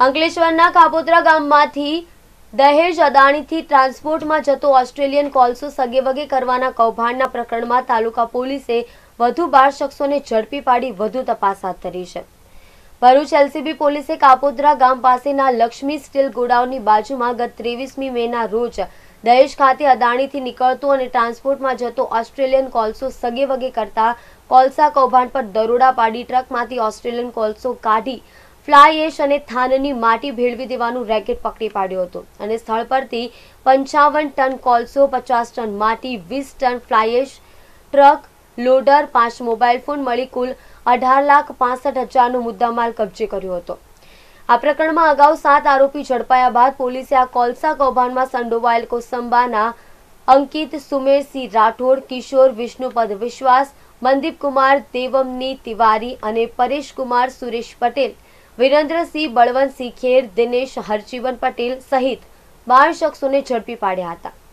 અંકલેશ્વરના કાપોદ્રા ગામમાંથી દહેજ અદાણીથી ટ્રાન્સપોર્ટમાં જતો ઓસ્ટ્રેલિયન કોલસો સગેવગે કરવાના કૌભાંડના પ્રકરણમાં તાલુકા પોલીસે વધુ 12 શખ્સોને ઝડપી પાડી વધુ તપાસ હાથ ધરી છે। ભરૂચ એલસીબી પોલીસે કાપોદ્રા ગામ પાસેના લક્ષ્મી સ્ટીલ ગોડાઉનની બાજુમાં ગત 23મી મેના રોજ દહેજ ખાતે અદાણીથી નીકળતો અને ટ્રાન્સપોર્ટમાં જતો ઓસ્ટ્રેલિયન કોલસો સગેવગે કરતા કોલસા કૌભાંડ પર દરોડા પાડી ટ્રકમાંથી ઓસ્ટ્રેલિયન કોલસો કાઢી ફ્લાય એશ અને થાનની માટી ભેળવી દેવાનું રેકેટ પકડી પાડ્યો હતો અને સ્થળ પરથી 55 ટન કોલસો, 50 ટન માટી, 20 ton fly ash, truck, loader, 5 mobile phone મળી કુલ 18,65,000નો મુદ્દામાલ કબજે કર્યો હતો। આ પ્રકરણમાં અગાઉ 7 આરોપી ઝડપાયા બાદ પોલીસે આ કોલસા કૌભાંડમાં સંડોવાયેલ કોસંબાના અંકિત સુમેરસિંહ રાઠોડ, કિશોર વિષ્ણુપદ વિશ્વાસ, મનદીપ કુમાર દેવમની તિવારી અને પરેશ કુમાર સુરેશ પટેલ, વીરેન્દ્રસિંહ બળવંતસિંહ ખેર, દિનેશ હરજીવન પટેલ સહિત 12 શખ્સોને ઝડપી પાડ્યા હતા।